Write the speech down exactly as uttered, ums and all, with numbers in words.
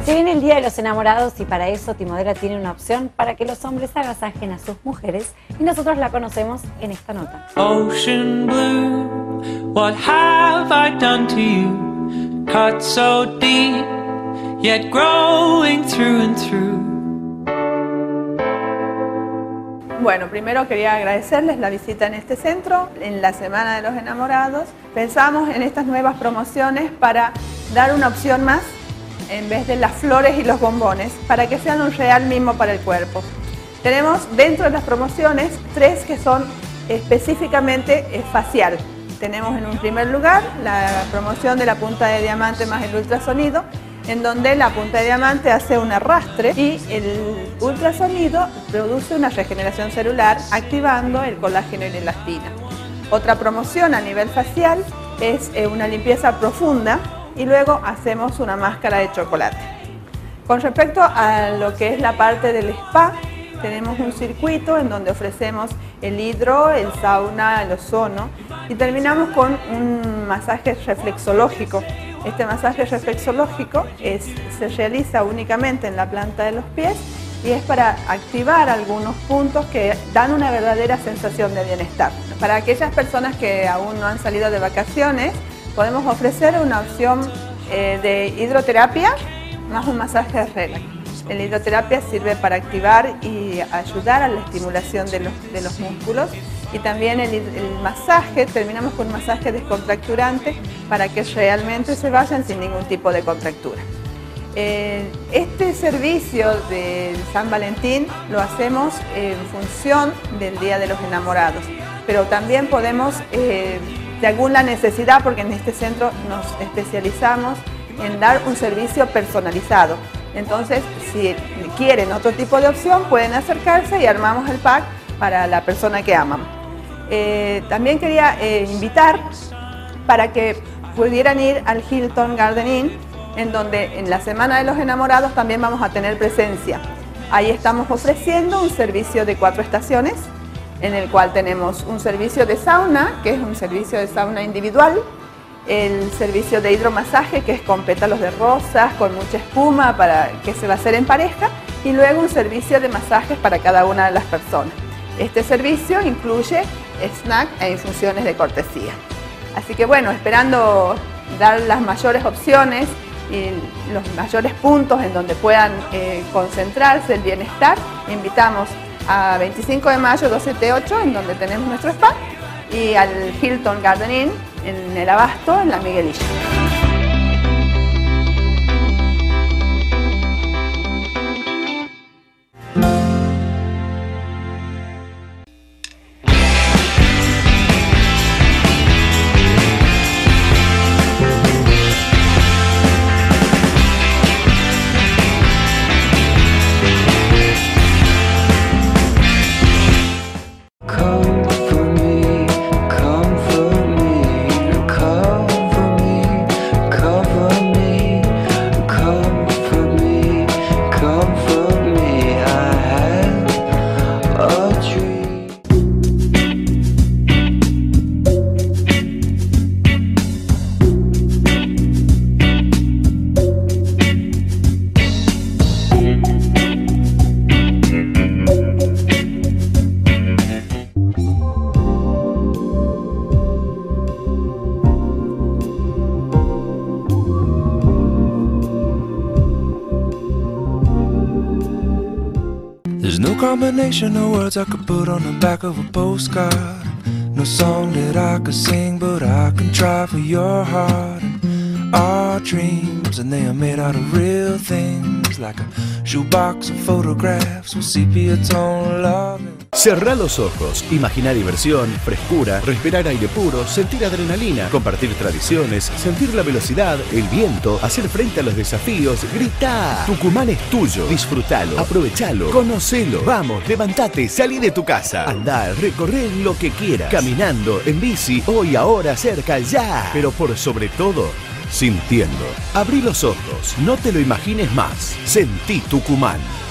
Se viene el Día de los Enamorados y para eso Timodera tiene una opción para que los hombres agasajen a sus mujeres y nosotros la conocemos en esta nota. Ocean blue, what have I done to you? Cut so deep, yet growing through and through. Bueno, primero quería agradecerles la visita en este centro. En la Semana de los Enamorados pensamos en estas nuevas promociones para dar una opción más en vez de las flores y los bombones, para que sean un real mimo para el cuerpo. Tenemos dentro de las promociones tres que son específicamente eh, facial. Tenemos en un primer lugar la promoción de la punta de diamante más el ultrasonido, en donde la punta de diamante hace un arrastre y el ultrasonido produce una regeneración celular activando el colágeno y la elastina. Otra promoción a nivel facial es eh, una limpieza profunda y luego hacemos una máscara de chocolate. Con respecto a lo que es la parte del spa, tenemos un circuito en donde ofrecemos el hidro, el sauna, el ozono y terminamos con un masaje reflexológico. Este masaje reflexológico es, se realiza únicamente en la planta de los pies y es para activar algunos puntos que dan una verdadera sensación de bienestar. Para aquellas personas que aún no han salido de vacaciones, podemos ofrecer una opción eh, de hidroterapia más un masaje de relax. La hidroterapia sirve para activar y ayudar a la estimulación de los, de los músculos y también el, el masaje, terminamos con un masaje descontracturante para que realmente se vayan sin ningún tipo de contractura. Eh, este servicio de San Valentín lo hacemos en función del Día de los Enamorados, pero también podemos, eh, según la necesidad, porque en este centro nos especializamos en dar un servicio personalizado. Entonces, si quieren otro tipo de opción, pueden acercarse y armamos el pack para la persona que aman. Eh, también quería eh, invitar para que pudieran ir al Hilton Garden Inn, en donde en la Semana de los Enamorados también vamos a tener presencia. Ahí estamos ofreciendo un servicio de cuatro estaciones, en el cual tenemos un servicio de sauna, que es un servicio de sauna individual, el servicio de hidromasaje, que es con pétalos de rosas, con mucha espuma, para que se va a hacer en pareja, y luego un servicio de masajes para cada una de las personas. Este servicio incluye snack e infusiones de cortesía. Así que bueno, esperando dar las mayores opciones y los mayores puntos en donde puedan eh, concentrarse el bienestar, invitamos a veinticinco de mayo doce T ocho, en donde tenemos nuestro spa, y al Hilton Garden Inn en el Abasto, en la Miguelilla. There's no combination of words I could put on the back of a postcard. No song that I could sing, but I can try for your heart. And our dreams, and they are made out of real things, like a shoebox of photographs with sepia tone love. Cerrá los ojos, imagina diversión, frescura, respirar aire puro, sentir adrenalina, compartir tradiciones, sentir la velocidad, el viento, hacer frente a los desafíos, grita. Tucumán es tuyo, disfrutalo, aprovechalo, conocelo. Vamos, levantate, salí de tu casa. Andá, recorre lo que quieras, caminando, en bici, hoy, ahora, cerca, ya. Pero por sobre todo, sintiendo. Abrí los ojos, no te lo imagines más. Sentí Tucumán.